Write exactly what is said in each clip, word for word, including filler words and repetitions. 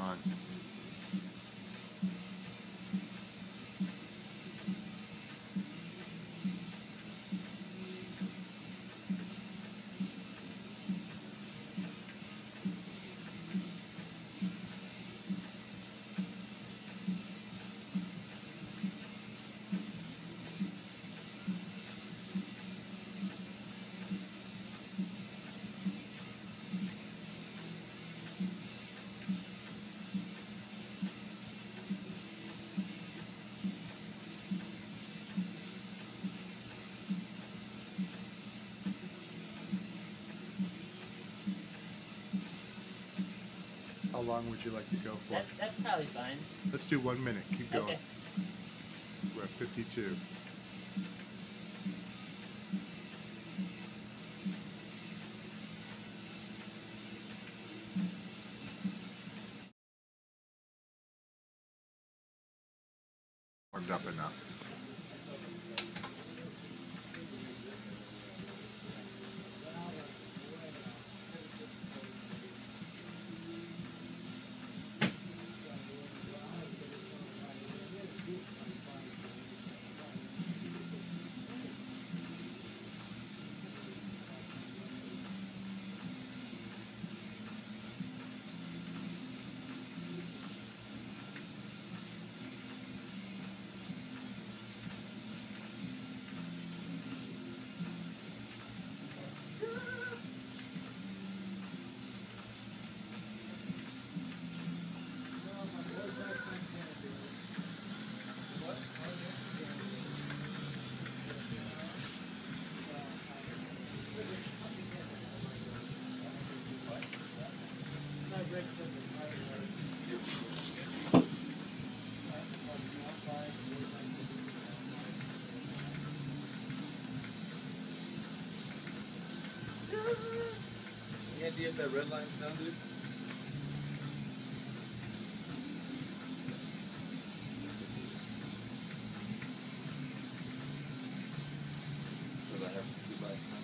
on. How long would you like to go for? That, that's probably fine. Let's do one minute. Keep going. Okay. We're at fifty-two. Warmed up enough. Any idea if that red line's down, dude? Because I have two lights now.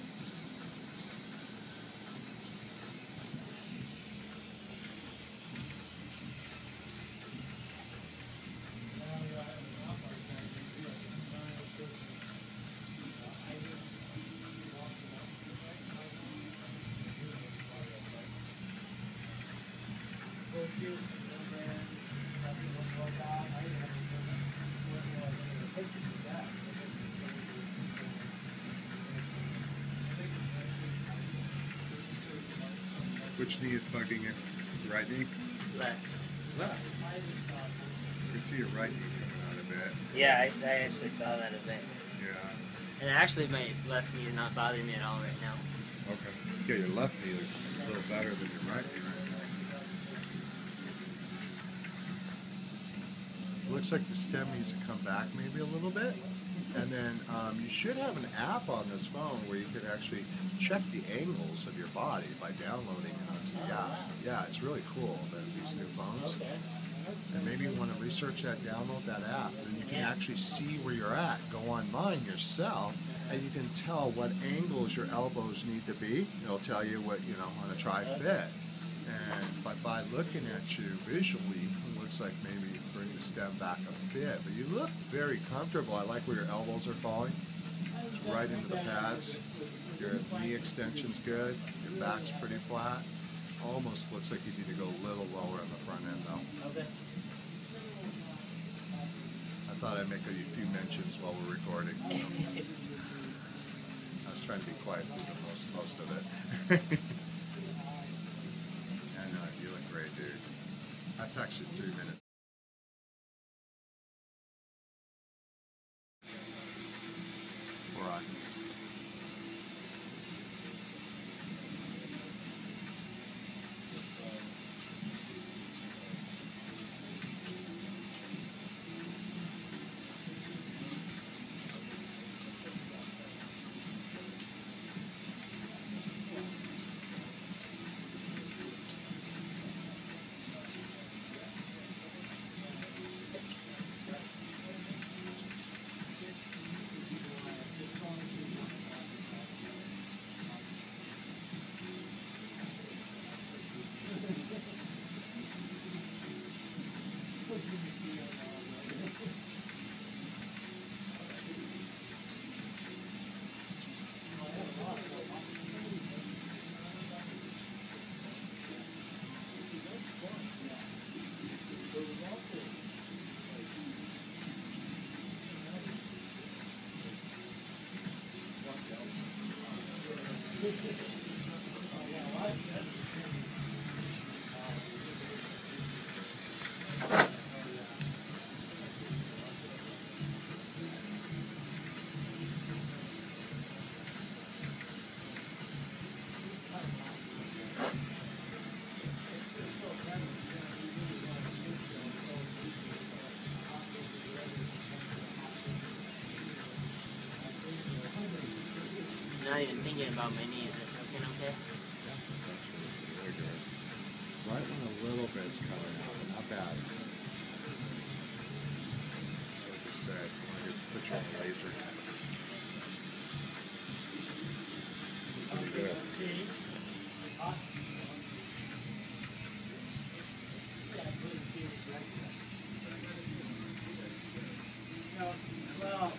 Which knee is bugging you? The right knee? Left. Left. You can see your right knee coming out a bit. Yeah, I, I actually saw that a bit. Yeah. And actually, my left knee is not bothering me at all right now. Okay. Yeah, your left knee looks a little better than your right knee right now. Looks like the stem needs to come back maybe a little bit. And then um, you should have an app on this phone where you can actually check the angles of your body by downloading it onto the app. Yeah, it's really cool, that these new phones. Okay. And maybe you want to research that, download that app, and you can Yeah. actually see where you're at. Go on mine yourself, and you can tell what angles your elbows need to be. It'll tell you what, you know, on a tri-fit. And by, by looking at you visually, it looks like maybe you bring the stem back a bit. But you look very comfortable. I like where your elbows are falling. It's right into the pads. Your knee extension's good. Your back's pretty flat. Almost looks like you need to go a little lower on the front end, though. Okay. I thought I'd make a few mentions while we're recording. I was trying to be quiet through the most, most of it. I know, you look great, dude. That's actually three minutes. We're on. Not even thinking about my knees. Is it looking okay? Very good. Right when a little bit's coming out, but not bad. Like I said, you want to put you on the laser. Pretty good. Well,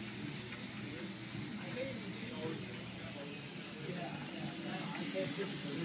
yeah, I can't